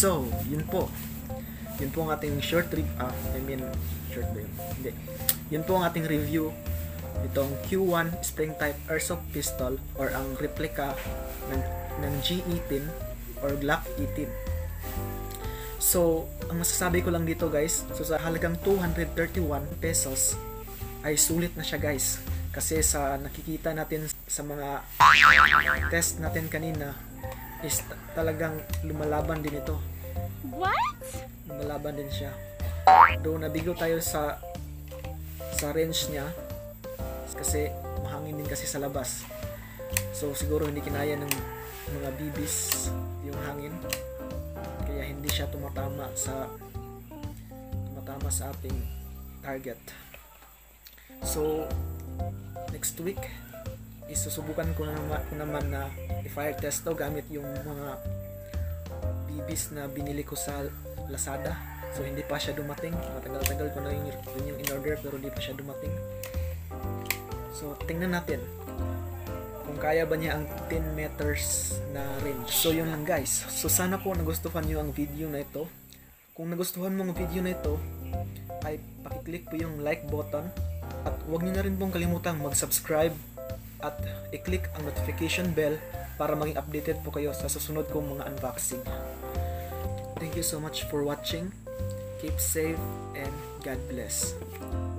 So, yun po. Yun po ang ating short short ba yun? Hindi. Yun po ang ating review itong Q.1 springtype Airsoft pistol or ang replica ng G18 or Glock 18. So, ang masasabi ko lang dito guys, so sa halagang 231 pesos ay sulit na siya guys. Kasi sa nakikita natin sa mga test natin kanina is talagang lumalaban din ito. What? Lumalaban din siya. Though nabigo tayo sa range niya kasi mahangin din kasi sa labas. So siguro hindi kinaya ng mga BBs yung hangin. Kaya hindi siya tumatama sa ating target. So next week isusubukan ko naman na i-fire test to gamit yung mga BBs na binili ko sa Lazada. So hindi pa siya dumating. Matagal-tagal ko na yung in-order pero hindi pa siya dumating. So tingnan natin kung kaya ba niya ang 10 meters na range. So yun lang guys. So sana po nagustuhan niyo ang video na ito. Kung nagustuhan mo ang video na ito ay pakiclick po yung like button at huwag niyo na rin pong kalimutang mag-subscribe at i-click ang notification bell para maging updated po kayo sa susunod kong mga unboxing. Thank you so much for watching. Keep safe and God bless.